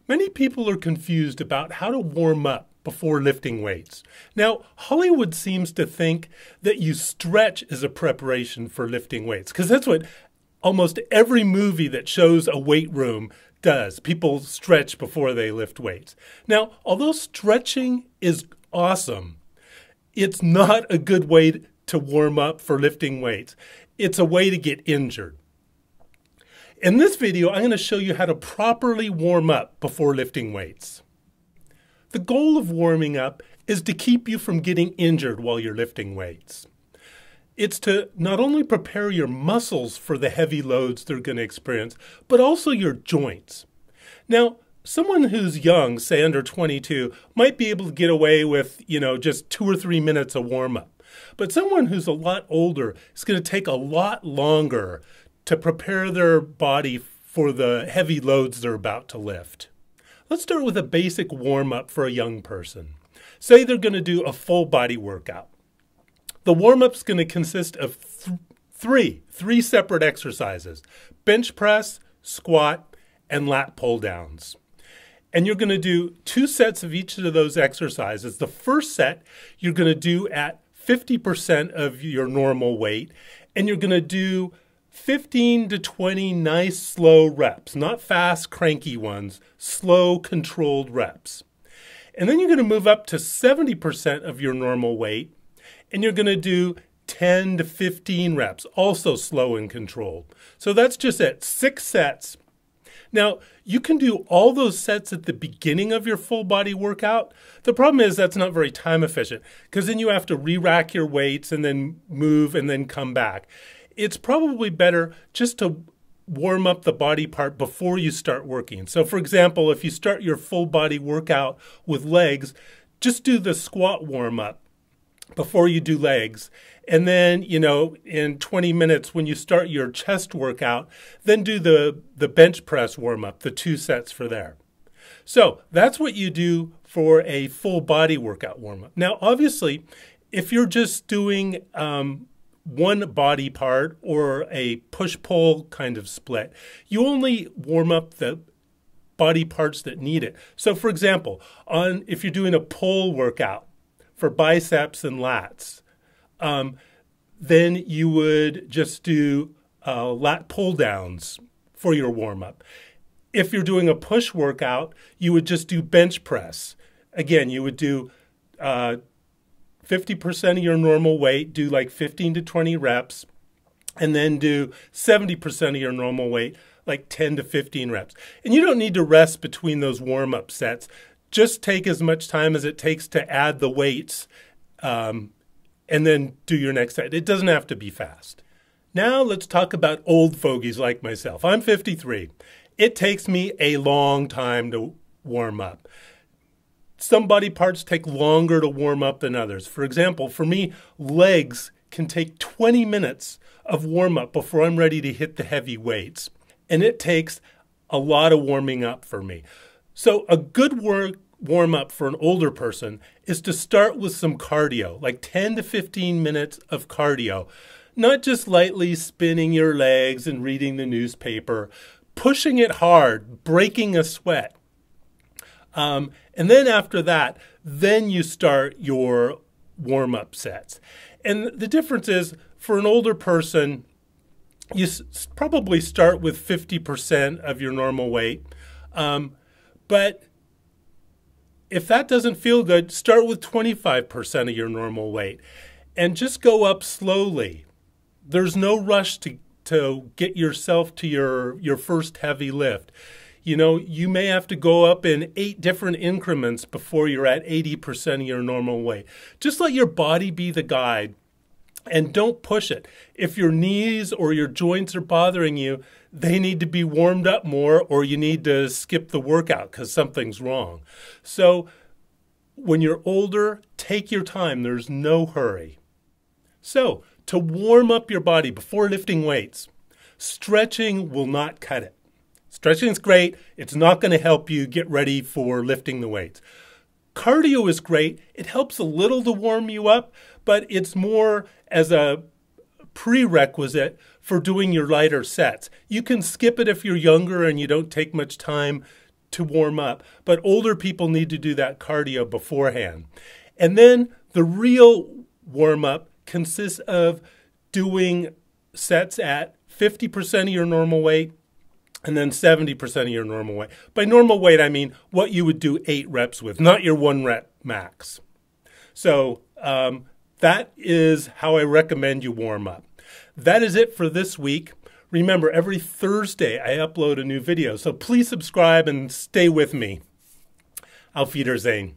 Many people are confused about how to warm up before lifting weights. Now, Hollywood seems to think that you stretch as a preparation for lifting weights, because that's what almost every movie that shows a weight room does. People stretch before they lift weights. Now, although stretching is awesome, it's not a good way to warm up for lifting weights. It's a way to get injured. In this video, I'm going to show you how to properly warm up before lifting weights. The goal of warming up is to keep you from getting injured while you're lifting weights. It's to not only prepare your muscles for the heavy loads they're going to experience, but also your joints. Now, someone who's young, say under 22, might be able to get away with, just 2 or 3 minutes of warm-up. But someone who's a lot older is going to take a lot longer to prepare their body for the heavy loads they're about to lift. Let's start with a basic warm-up for a young person. Say they're going to do a full body workout. The warm-up's going to consist of three separate exercises: bench press, squat, and lat pull downs. And you're going to do 2 sets of each of those exercises. The first set you're going to do at 50% of your normal weight, and you're going to do 15 to 20 nice slow reps, not fast, cranky ones, slow, controlled reps. And then you're going to move up to 70% of your normal weight, and you're going to do 10 to 15 reps, also slow and controlled. So that's just it, 6 sets. Now, you can do all those sets at the beginning of your full body workout. The problem is that's not very time efficient, because then you have to re-rack your weights and then move and then come back. It's probably better just to warm up the body part before you start working. So for example, if you start your full body workout with legs, just do the squat warm up before you do legs. And then, in 20 minutes when you start your chest workout, then do the bench press warm up, the 2 sets for there. So that's what you do for a full body workout warm up. Now, obviously, if you're just doing one body part or a push-pull kind of split, you only warm up the body parts that need it. So for example, if you're doing a pull workout for biceps and lats, then you would just do lat pull downs for your warm-up. If you're doing a push workout, you would just do bench press. Again, you would do 50% of your normal weight, do like 15 to 20 reps, and then do 70% of your normal weight, like 10 to 15 reps. And you don't need to rest between those warm-up sets. Just take as much time as it takes to add the weights and then do your next set. It doesn't have to be fast. Now let's talk about old fogies like myself. I'm 53. It takes me a long time to warm up. Some body parts take longer to warm up than others. For example, for me, legs can take 20 minutes of warm up before I'm ready to hit the heavy weights. And it takes a lot of warming up for me. So a good warm up for an older person is to start with some cardio, like 10 to 15 minutes of cardio. Not just lightly spinning your legs and reading the newspaper, pushing it hard, breaking a sweat. And then after that, then you start your warm-up sets. And the difference is, for an older person, you probably start with 50% of your normal weight. But if that doesn't feel good, start with 25% of your normal weight. And just go up slowly. There's no rush to get yourself to your first heavy lift. You may have to go up in 8 different increments before you're at 80% of your normal weight. Just let your body be the guide and don't push it. If your knees or your joints are bothering you, they need to be warmed up more, or you need to skip the workout because something's wrong. So when you're older, take your time. There's no hurry. So to warm up your body before lifting weights, stretching will not cut it. Stretching is great. It's not going to help you get ready for lifting the weights. Cardio is great. It helps a little to warm you up, but it's more as a prerequisite for doing your lighter sets. You can skip it if you're younger and you don't take much time to warm up, but older people need to do that cardio beforehand. And then the real warm up consists of doing sets at 50% of your normal weight and then 70% of your normal weight. By normal weight, I mean what you would do 8 reps with, not your 1 rep max. So that is how I recommend you warm up. That is it for this week. Remember, every Thursday I upload a new video, so please subscribe and stay with me. Auf Wiedersehen.